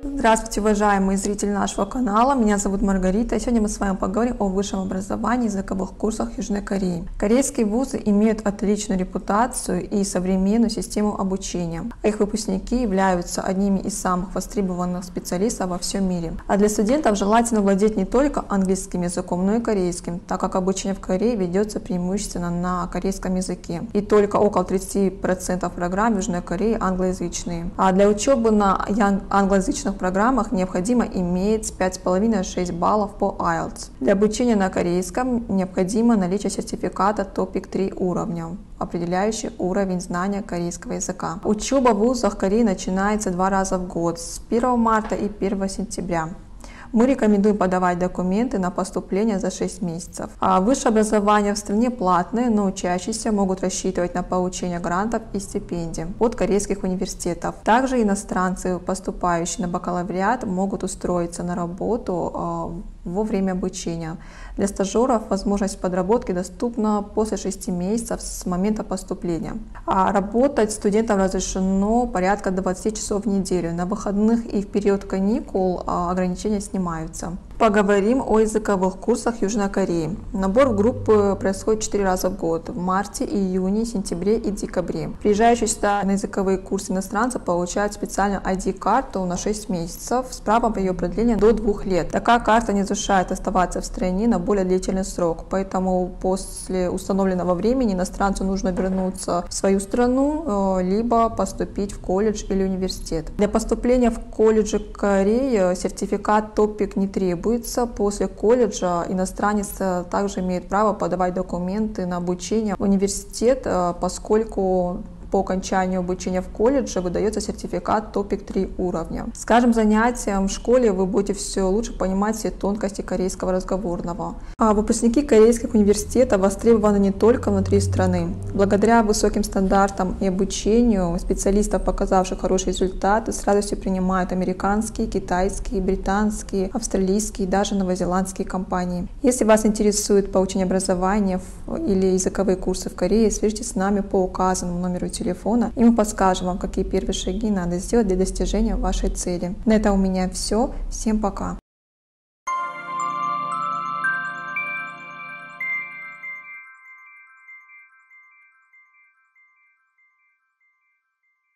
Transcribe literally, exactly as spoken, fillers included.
Здравствуйте, уважаемые зрители нашего канала. Меня зовут Маргарита, и сегодня мы с вами поговорим о высшем образовании и языковых курсах Южной Кореи. Корейские вузы имеют отличную репутацию и современную систему обучения, а их выпускники являются одними из самых востребованных специалистов во всем мире. А для студентов желательно владеть не только английским языком, но и корейским, так как обучение в Корее ведется преимущественно на корейском языке. И только около тридцати процентов программ в Южной Корее англоязычные. А для учебы на англоязычных программах необходимо иметь пять с половиной — шесть баллов по айлтс. Для обучения на корейском необходимо наличие сертификата топик три уровня, определяющий уровень знания корейского языка. Учеба в вузах Кореи начинается два раза в год, с первого марта и первого сентября. Мы рекомендуем подавать документы на поступление за шесть месяцев. А высшее образование в стране платное, но учащиеся могут рассчитывать на получение грантов и стипендий от корейских университетов. Также иностранцы, поступающие на бакалавриат, могут устроиться на работу во время обучения. Для стажеров возможность подработки доступна после шести месяцев с момента поступления. А работать студентам разрешено порядка двадцати часов в неделю. На выходных и в период каникул ограничения снимаются. Поговорим о языковых курсах Южной Кореи. Набор в группы происходит четыре раза в год: в марте, июне, сентябре и декабре. Приезжающие сюда на языковые курсы иностранцы получают специальную ай ди-карту на шесть месяцев с правом ее продления до двух лет. Такая карта не разрешает оставаться в стране на более длительный срок, поэтому после установленного времени иностранцу нужно вернуться в свою страну, либо поступить в колледж или университет. Для поступления в колледжи Кореи сертификат топик не требуется. После колледжа иностранец также имеет право подавать документы на обучение в университет, поскольку по окончанию обучения в колледже выдается сертификат топик три уровня. С каждым занятием в школе вы будете все лучше понимать все тонкости корейского разговорного. А выпускники корейских университетов востребованы не только внутри страны. Благодаря высоким стандартам и обучению специалистов, показавших хорошие результаты, с радостью принимают американские, китайские, британские, австралийские и даже новозеландские компании. Если вас интересует получение образования или языковые курсы в Корее, свяжитесь с нами по указанному номеру телефона, и мы подскажем вам, какие первые шаги надо сделать для достижения вашей цели. На этом у меня все. Всем пока!